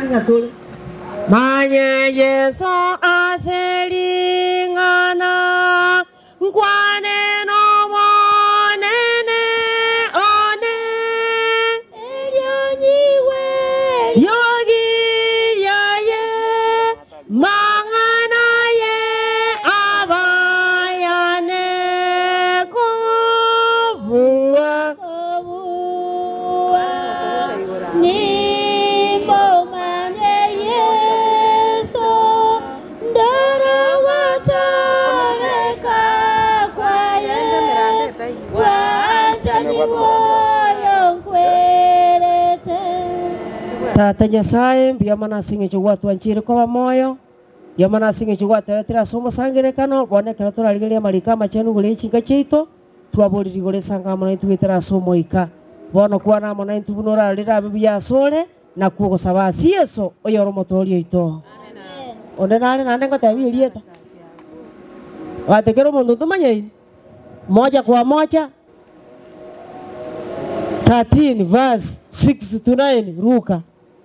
nani ngatule manye Yesu aselingana nkwane no monene one elionyiwe yogi yaye mangana ye abayane kobuwa ni mangane Yesu ndaragotareka kwaye wachani moyo kwerete Tata Nyasaye mbia mana singe chugwa tuanchire kwa moyo ya mana singe chugwa tera somo sangerekano bone kera turarigeria marika machenu gure chinga chito twaburi gure sanga mana twitera somo ika bono kwa na mana tubunora rira bibya sore na kugo sabasi yeso oyoro motori ito amen onde nale nande ngotabi elieta watekero mundu tumanye moja kwa moja 13 verse 6 to 9 ruka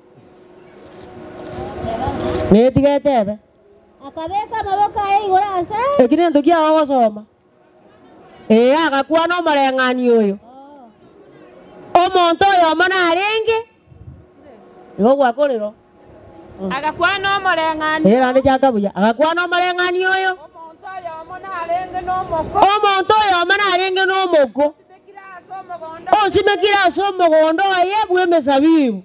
Netigete akabeka maboko ayi gorasa ekine ndokia awasoma akakuwa no marengani oyo omonto yo mana arenge igo gwakorero agakuwa no marengani ande chakabuya agakuwa no marengani oyo omonto yo mana arenge no moko osimekira asomo gondo aye bweme sabibu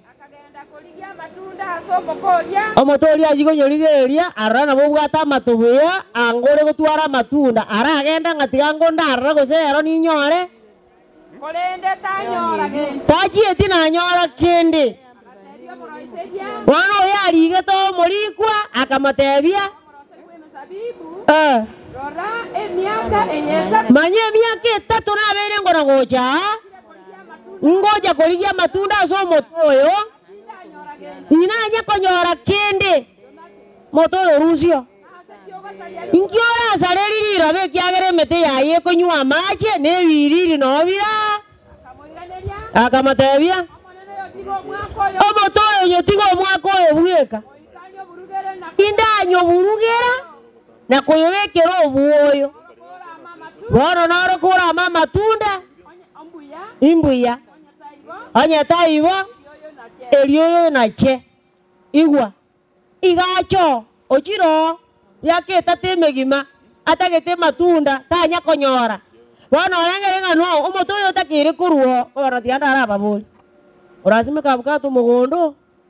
omotori ajigonyoririria arana bo bwata matubuya angore gutwara matunda aragenda ngatigango ndarra gosero ninyore kolende tanyora ge tajieti na nyora kende wana yari geto morikwa akamatebia rora emiaka enyeza manye miaka 3 na bere ngora ngoja koligia matunda asomo toyo inanya konyora kende moto yorusio inkiora sareri rabe kyagere mete yaye konywa mache ne wiriri nobira akamatebia omoto yotigo mwako ebweka indanyo burugera na koyobekero obuoyo bono naro kura mama tunda imbuya anyata ibo elioyo nache igwa igacho ochiro yake tatemegima atagete matunda tanya konyora bono yangerenga no omoto yo takire kuruo ora tianda araba boli orasime kabukato mugondo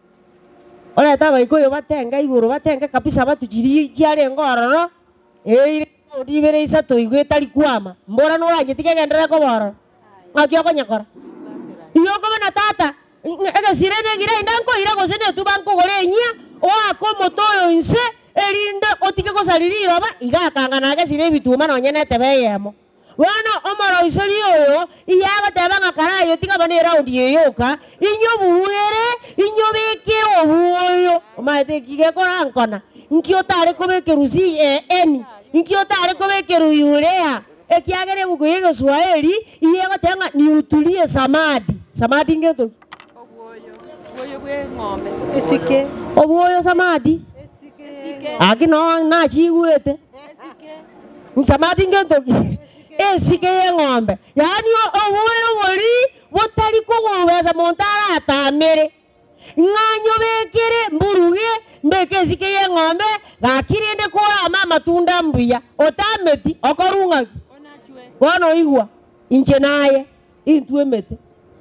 ora taba ikoyo batenga iguru batenga kabisa batujiri cyare ngororo eire odibere isato igwetari kwama mbora no ranje tikegendera ko boro ngakyo konyakora iyo ko na tata ega sirene gira indanko ira gosene tubanko gorenya o akomotoyo inse erinde otike kosaliri baba igakanga nage sire bituma no nyene tebeyemo wana omoro isori oyo iyaga tebanga karayo tika bane round yeyoka inyo buwere inyo beke obuoyo omate kige korankona inkyo tare kobekerusi eni inkyo tare kobekeru yurea ekiagere bugo yego Swahili iyaga tenga ni utulie samadi ngeto obuoyo bwe ng'ombe esike obuoyo samadi esike agino na chigwete esike samadi ngeto esike ye ng'ombe yani obuoyo bori botari kugobeza montara atamere nganyo bekere mburuge mbeke esike ye ng'ombe gakirinde kora mama tunda mbuya otameti okorunga bono igwa inche naye intuemete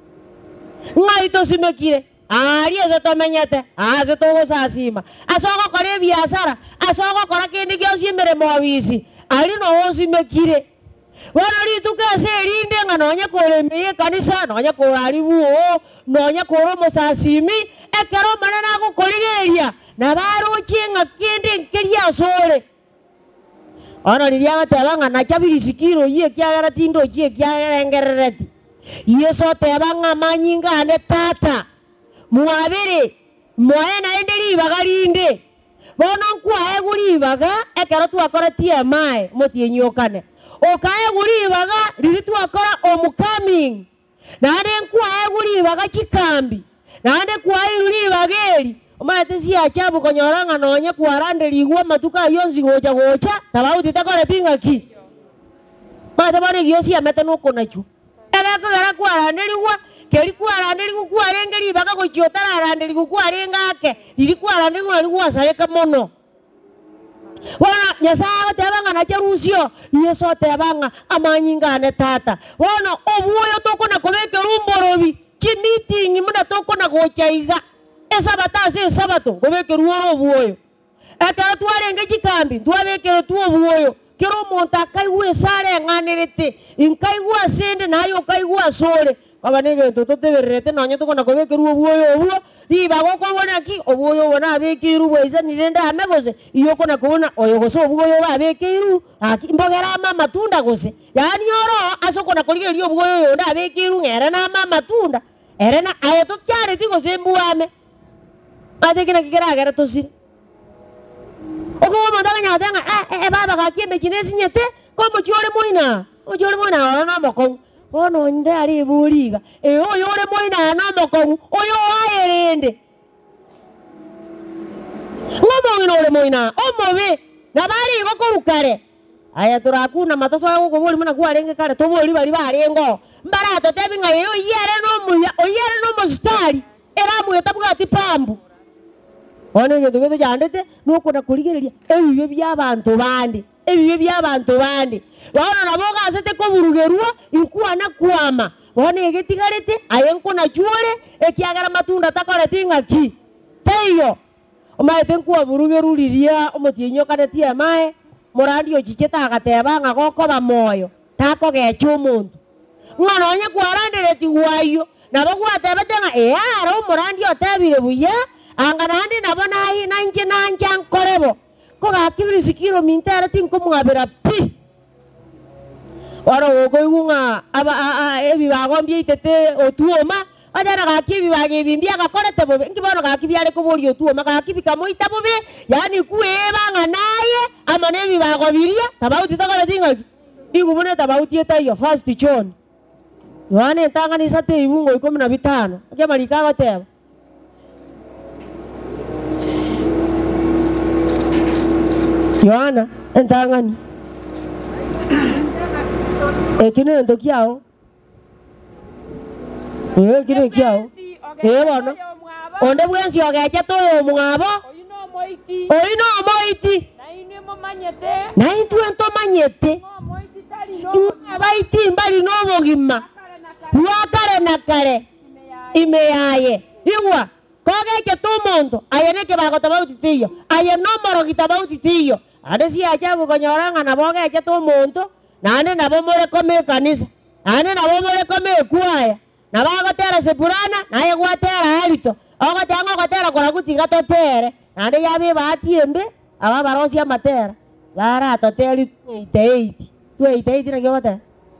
ngaito simekire ari eze tomenyete aze togo sasima asoko kore biashara asoko kora kindi kyo simere mowisi ari no simekire wana rituka serinde nganonya koremeye kanisa nonya korari buo nonya koro mosasimi ekero manana ko korigereria na baro chinga kindi nkeria sore ana liria batabanga na chabirisikiro ye kyagara tindo ye kyagara ngerereti yeso tebanga manyinga ne tata muabere moena enderi bagarinde bono kwa eguri baga ekero twakora tie mae motienyokane okae guri baga riri twakora omukami nande kwa eguri baga chikambi nande kwa iruri bageri Omate si achabu konyoranga nonye kuarande ligwa matuka yonzi gocha tabauti takore pinga ki. Mate bane gyosi amete nuko nachu. Era ko gara kuarande ligwa keri kuarande ligwa kuarenge libaka gochiotara arande ligwa kuarenga ake. Lili kuarande ligwa sareka mono. Wana nyasaye tebanga na cherusio yeso tebanga amanyingane tata. Wana obuyo toko na kobeke rumborobi. Chi meeting muna toko na gochaiga. Esabata se sabato gobeke ruoro obuyo. Aka tuarenge chikambi tuabeke tu obuyo. Kero monta kaiwe sare nganerete. Inkaiwa sende nayo kaiwa sore. Abanege totote berrete nonye toko na kobeke ruo obuyo obuyo. Riba goko bona ki obuyo bona abeke ruo isa nirenda amegose. Iyo kona kubona oyogoso obuyo babeke iru. Aki mbogera mama tunda gose. Yani oro asoko na kolige rio obuyo yonda abeke iru ngera na mama tunda. Erena ayeto kyare tigo sembuame. Ate kina kikera agara tosire. Oko mandanga nyatanga baba kakimbe chinesi nyete komo chole moina. O chole moina ora na moko. Ono ndari buriga. Oyo ole moina na moko. Oyo ayerende. Ngomo ngino ole moina. Omobe na bari gokorukare. Aya turakuna matoso yako boli muna kuarenge kare to boli bali barengo. Mbarato tebinga yo yere no muya. Oyere no mostari. Era mu etabuga tipambu. Ono ngedogete jandete nuko na kuligereria ebibe byabantu bandi ebibe byabantu bandi wana naboga asete ko burugerwa inkuana kuama wana egetigarete ayenko na chuore ekiagara matunda takore tinga ki teyo omaete nkuwa burugeruriria omotienyo kaneti amae morandi ochicheta agateba ngako bamoyo tako gecho omuntu ngano onye kwarandere tigwayo nabogwatebete nga aro morandi otebire buya anganandi nabona hi nanje nanja nkorebo ko gakibiri sikiro mintera tinko mwabera pi ora wogo yunga aba ebi bagombye itete otuoma adara gakibi bagibimbia gakorete bobe ngibono gakibyare ko bori otuoma gakibika moita bobe yani kueba nganaye amane ebi bagobiria tabauti takora tinga igubone tabauti eta yo first John Yohane tangani sate ibungo 15 ajamalika gateba Yohana entangani kine ndo kiao kine kiao bana onde bwensi ogecha to omwabo oyino moiti na intu ento manyete abaiti mbali no mogima wakare nakare imeaye igwa kogecha to mondo ayeneke bagotaba utitiyo ayenomoro kitaba utitiyo adesi ajabu konyoranga na bogecha to mondo nane nabo more kome kanisa nane nabo more kome kuaya na bagotera sepurana naye gwatera alito ogotango gotera kora gutiga totere nande yabe batiembe aba barosia matera bara toteri 28 na gyote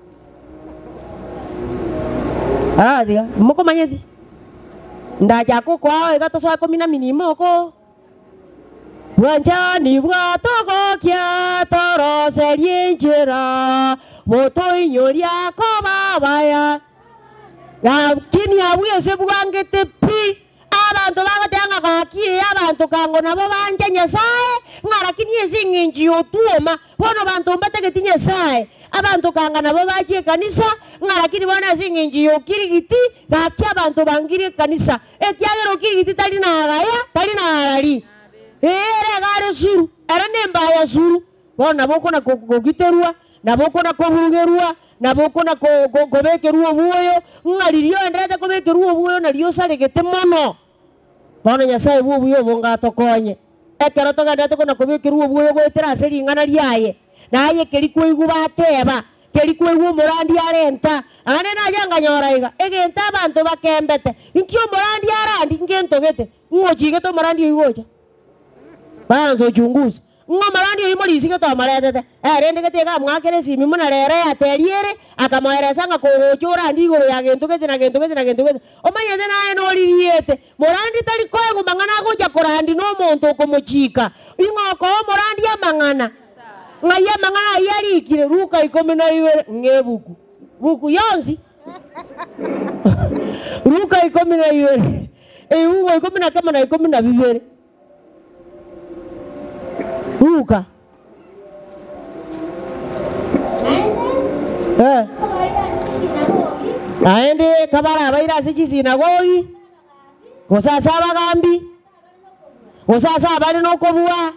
dia moko manyeti ndaja ko kwao egatoso 10 minimoko Wanjani bwatoko kya toro serienjera moto inyoria ko babaya yakini abuye se bwangete pi abantu bagatanga gakiye abantu kango nabo banje nyasaye ngarakini ezinginji otuoma bono bantu mbategeti nyasaye abantu kanga nabo baje kanisa ngarakini bona ezinginji yokirigiti gakya abantu bangire kanisa ekyagero kirigiti tali na agaya tali na arali ere gare suru era nemba ya suru bona boko na gogiterua na boko na kobugerua na boko na gobekerua buoyo ngalirio endete kobekerua buoyo na rio saregete mono bona nyasaye buoyo bonga tokonye ekero togandete kona kobekerua buoyo gwetera aseri ngana riaye naye keri koigu bateba keri koigu morandi arenta ane na yanga nyoraiga egenta abantu bakembete inkio morandi arandi ngentogete ngochige to morandi igocha banzo chunguza ngomarandi imolisi ke to maretete rende ke tega mwakere simi muna rere ateriere akamoeresa nga kogochora ndigo ya gento ke na gento omanyete naye no liriete morandi tali koego mangana goja korandi no monto komochika ingoko morandi ya mangana ngaya mangana yari kire ruka ikomena iwe ngebuku buku yonzi ruka ikomena iwe Ugo ikumi na kama na ikumi na bibiri. Uka. Aende kabara abaira sichi sinagogi. Gosasa abagambi. Gosasa abari n'okobua.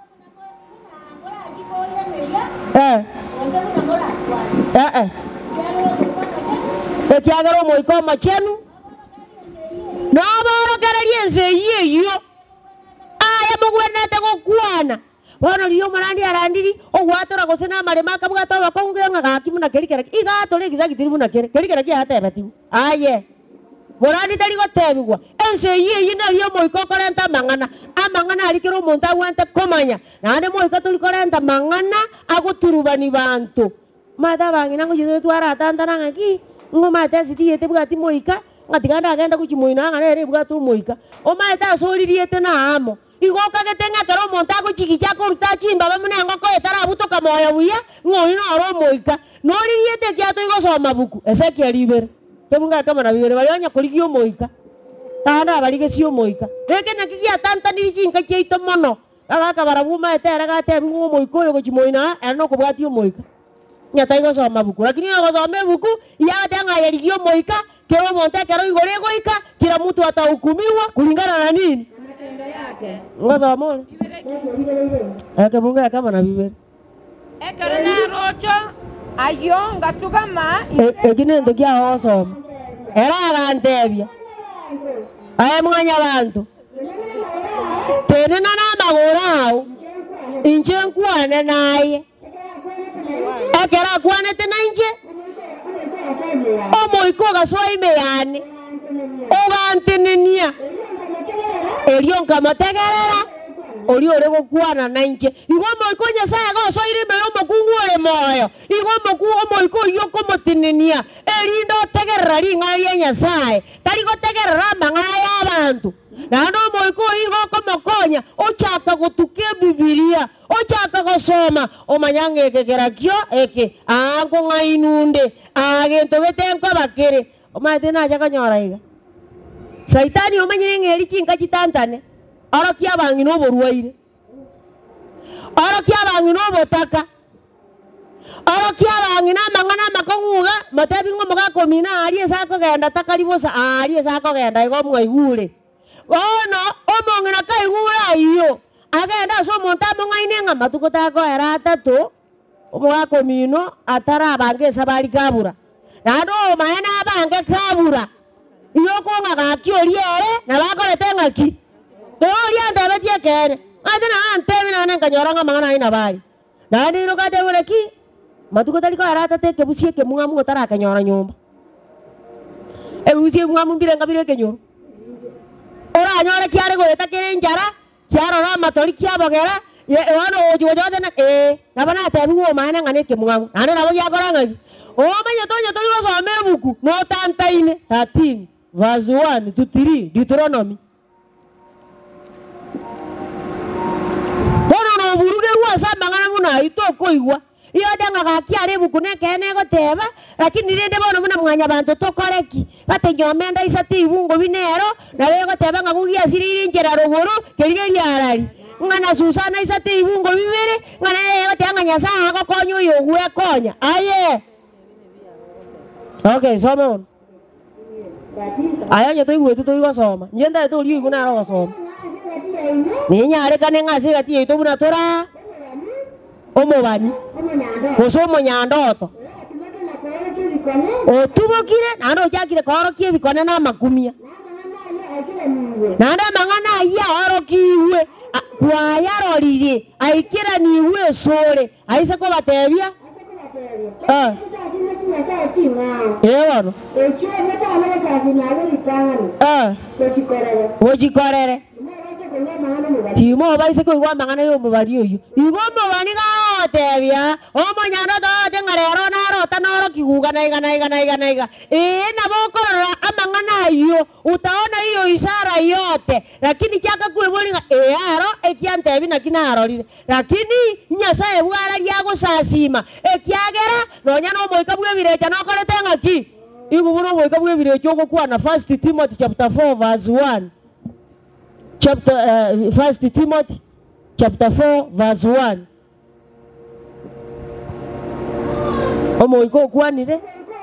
Ekiagera omoiko machenu. Naborokereria ense iyo. Aya mugwenete gokwana. Bono liyo marandi arandiri ogwatora gosena marema kabwato bakongenga gakimuna kerikera. Igato legiza kitirimu kere. Kerikera ki atebatu. Aye. Borani tari gotebigwa. Ense iyi na liyo moiko korenta mangana. Amangana alikero monta wante komanya. Nande moiko tuli korenta mangana agoturubani bantu. Mata bangina ngo jizo twara tandana ngaki. Ngo mata siti yete bwati moika. Ngatiganda agenda kuchimoina ngane ere bwatu moika. O mata soliri yete na amo. Igoka getenga kero monta go chikicha ko rutachimba bamune ngoko etara butoka moya buya ng'oino aro moika. Nori yete kyato igosoma buku. Ezekiel ibere. Kemunga kama na bibere balanya kurigio moika. Tanda balige sio moika. Eke nakigia tanta nirichinka cheito mono. Agaka barabuma etera gate bingo moiko yo gochimoina eno kubwatio moika. Nyata igosoma buku. Lakini igosoma buku ya tanga yerigio moika kero monta kero igore goika kila mtu atahukumiwa kulingana na nini? Matendo yake. Ngosoma. Eke munga kama na bibere. Ekero na rocho ayo ngatugama egine ndogia osoma. Era agantebia. Aya mwanya bantu. Tene na magorao. Inje nkwane naye. Ekera kwane tena inje. Omo ikoga soime yani. Ogantenenia. Elio nkamategerera. Oli ore gokwana na inje. Igomo ikonya saya go soire me omo kungure moyo. Igomo ku omo iko yoko motinenia. Elindo tegerera ringa yenya sae. Tari go tegerera mangaya abantu. Nano omo iko igoko mokonya ochaka gotuke Biblia. Ochaka gosoma omanyange kekerakyo eke ango ngainunde agento getenko bakere. Omate na acha kanyora iga. Saitani omanyire ngeri chinka chitantane. Arakia bangi no boruwaire. Arakia bangi no botaka. Arakia bangi na mangana makonguga matebi ngo magako mina ari esa ko genda takaribosa ari esa ko genda igo mwaigure. Ono omongena kaigura iyo. Agenda so monta mongaine nga matuko tako era tatu. Omwako mino atara bange sabali kabura. Nado maena bange kabura. Iyo ko ngakio liere na bakore tengaki. Dori anda betie kere. Adena antemi na nanga nyoranga mangana ina bali. Nani no kate ureki. Matuko taliko arata te kebusie ke munga mungo taraka nyora nyumba. Ebusie munga mumbire ngabire ke nyoro. Ora nyora kiare go etakere njara. Kiaro ra matori kiabogera. Ye wano ojo jode na na bana te bugo mana ngane ke munga. Nane na bogia koranga. O manya tonyo tori go so mebuku no tantaine 13 verse 1 to 3 Deuteronomy. Bono buruge ruwa sambangana muna itoko igwa. Iyo danga gakiare bukune kene goteba lakini rende bono muna mwanya bantu tokoreki. Bate nyomenda isati ibungo binero na lego teba ngagugia siriri njera rogoro kerigeri arari. Ngana Susana isati ibungo bibere ngana yego tanga nyasa ako konyo yogwe konya. Aye. Okay, soma. Aya nyeto igwe tuto igosoma. Njenda to liyo iguna ro gosoma. Ninya arekane ngase gati ito buna tora. Omo bani. Kosomo nyandoto. O tubokire nando jakire koro kie bikone na makumia. Nanda mangana ya oro kiwe kwa yaro lili aikira ni we sore aise ko batebia. Ewa. Wojikorere. Timo baise ko igwa mangana yo mubali oyo. Igwa mubani ga otebia. Omo nyano to tengarero na rota noro kiguga na iga. Na bokorora amangana iyo. Utaona hiyo ishara yote. Lakini chaka kuebolinga aro ekiantebi na kinarorire. Lakini Nyasaye bwara lyago sasima. Ekiagera nonya no moika bwe birecha no korete ngaki. Igu buno moika bwe birecha go kwa na 1 Timothy chapter 4 verse 1. 1 Timothy chapter 4 verse 1. Omo iko kwanire.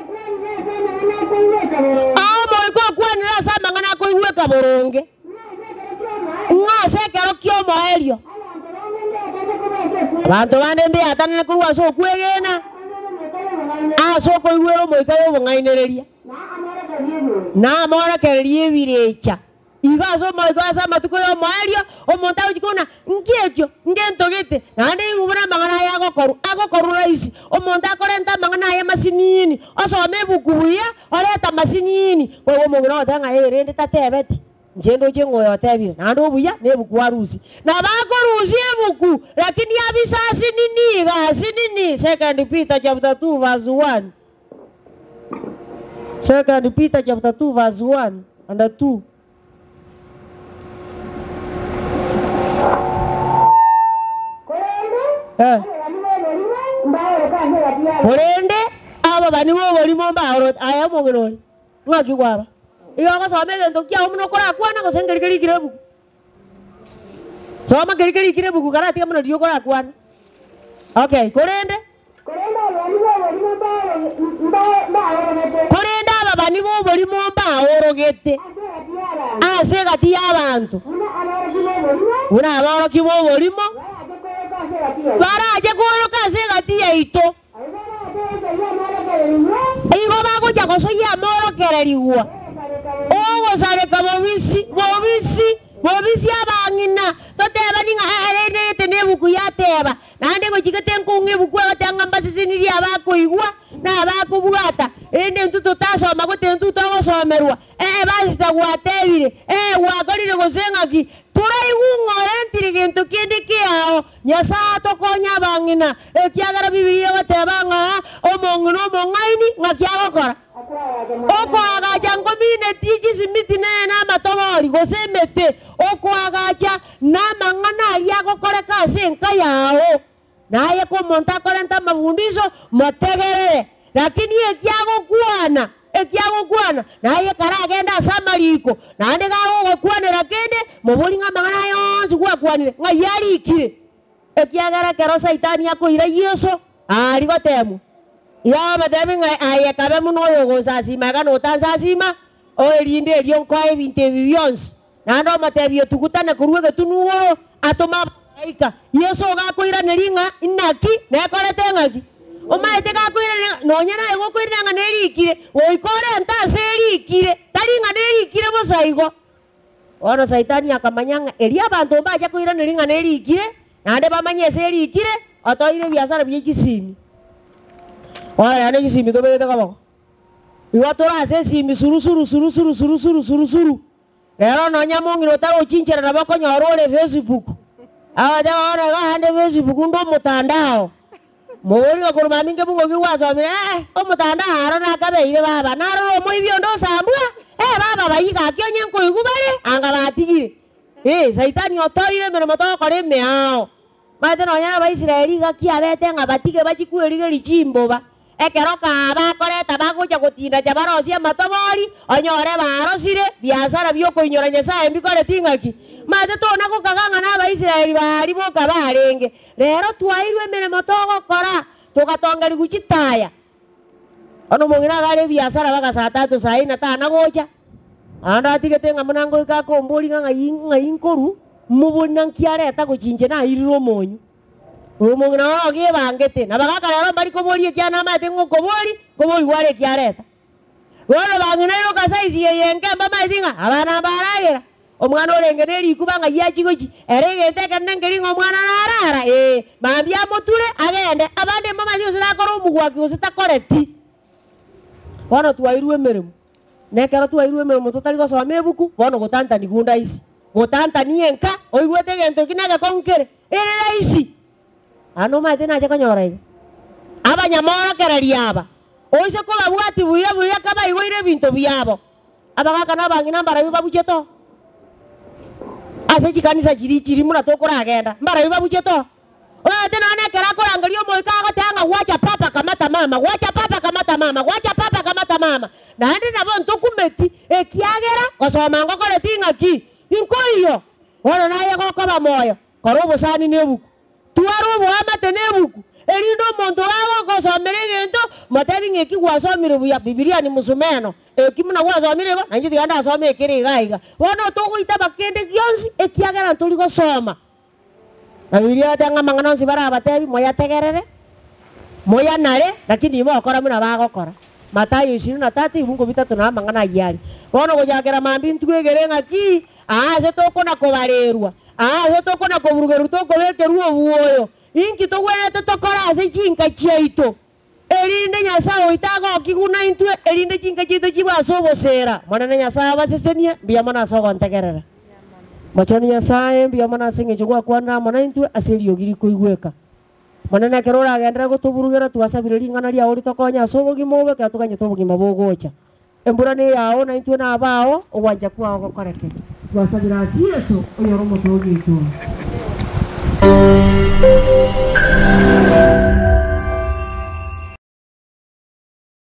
Omo iko kwanire sama ngana ko iweka boronge. Ngase kero kyo moelio. Bantu bane mbi atane kuruwa so kwegena. So ko iwero moika yo ngainereria. Na mora kerie virecha. Igaso moika sama tuko yo moelio omonta uchikona ngiekyo ngentogete. Nande ngubura mangana ya agokoru raisi. Omonta korenta mangana ya masinini. Osome bukuya oreta masinini. Wewe mongina otanga erende tatebeti. Njendo chengo yotebi nando buya nebuku warusi na bako rusi ebuku lakini abisasi nini gasi nini. 2 Peter chapter 2 verse 1. 2 Peter chapter 2 verse 1 and 2. Korende aba bani bo boli mo ba aya mo ngiroli ngaki kwaba. Iyo ko some gento kia umno kora kwana ko sengeri kirebu. Soma keri kirebu ku karati amno dio kora kwana. Okay, korende baba ni bo boli mo ba orogete. Ase gati abantu. Una abaro ki bo boli mo. Bara aje ko ka se gati yaito. Igo ba ko ja ko so ya moro kereriwa. Ogo sare kabobisi abangina toteba ninga arene tenebuku yateba nande ko chikete nkungebuku agatanga mbasisini ya bakoigwa na bakubwata ende ntuto tasoma ko tentu togosomerwa basita gwatebire wakorire gosengaki turaigungorentirige gento kende kiao nyasato konya bangina ekiagara bibilia batebanga omongino mongaini ngakiagokora oko agacha ngomine tiji simiti na matobori gosemete oko agacha na mangana aliago koreka senka yao naye ko monta korenta mafundisho motegerere lakini ekiago kwana naye karagenda samariko nande gago kwanera kende mobolinga mangana yonsi kwanire ngayarikire ekiagara kero saitani akoira yeso ali gotemu ya madame ngai aya kabe muno yogo sasima kana otansasima o elinde elion kwa ebinte vivions nando matebio tukutane kuruwe tunuwo atoma aika yeso ga koira neringa inaki na korete ngaki o maete ga koira nonyana ego koira nga nerikire oikore ntase erikire taringa nerikire bosaigo ono saitani akamanyanga elia bantu baje koira neringa nerikire nande bamanyese erikire otoire biasara byekisimi. Ora ane jisimi ko beta kabo. Iwa tora se simi suru. Ero no nyamongi no taro chinchera na bako nyorole Facebook. Awa ja ora ga hande Facebook ndo mutandao. Mori ko kuruma minge bungo kiwaso mi o mutandao aro na kabe ile baba. Naro mo ibyo ndo sambua. Baba bayika kyonye ko igubare anga batigire. Saitani otoire mero moto kore meao. Mate no nya ba Israeli ga kiabete nga batige bachikuerige lichimbo ba. Ekeroka bakoreta bagoja gotinda jabarosia matobori onyore barosire biasara byoko inyora nyasaye mbikore tingaki mate tona ko kaganga na Abaisiraeli bari boka barenge rero twairwe mirimo togokora tugatongeri guchitaya ono mongina gare biasara baga saa 3 saa 4 tana gocha anda tigetenga munango ikako mboli nga inkoru mubona nkiareta guchinje na iriro monyu umongina oge bangete na bagaka rero bari ko boli kyana mate ngokoboli ware kyareta wano bangina yo kasaizi yenge mbama izinga abana baragera omwana orengeneri kubanga yachigochi eregete kanengeri ngomwana narara mambia motule agende abande mama yo sirakoro mugwaki usitakoreti wano tuwairwe meremu nekero tuwairwe meremu totali go some buku wano gotanta ni gunda isi gotanta ni enka oigwete gento kinaga konkere ere isi ano mate na chako nyorai abanyamora kerariaba oise ko babwati buya kaba igoire binto byabo abagaka na bangina mbara bibabucheto ase chikanisa chiri muna tokora agenda mbara bibabucheto ote na ne kera ko angalio moika agotanga wacha papa kamata mama na ndi na bonto kumeti ekiagera kosoma ngokore tingaki inkoyo Wona naye gokoba moyo korobo sani nebuku tuarubo amate nebuku elindo monto wabo kosomere gento matari ngeki gwasomire buya Biblia ni musumeno ekimuna gwasomire ba nanjiti ganda asome ekiri gaiga wono togoita bakende gyonsi ekiagera ntuli gosoma na Biblia tanga mangana nsibara abatebi moya tegerere moya nare lakini ibo akora muna bagokora Matayo 23 Mungu bitatu na mangana yali wono gojakera mambi ntwegere ngaki se tokona kobarerwa se tokona koburugeru tokobekeruo buoyo inki togwerete tokora ase chinka chiaito erinde Nyasaye itago kiguna intwe erinde chinka chiito chibaso bosera mwana Nyasaye basesenie biya mana sogo ntegerera machani Nyasaye biya mana singe chugwa kwana mwana intwe aserio giri koigweka mwana na kerora agendera gotuburugera twasabire ringana ria ori tokonya sogo gimobe ka tukanye tobugima bogocha embura ni yao na intwe na bao ogwanja kwa gokoreke twasabira Yesu oyoro motogi tu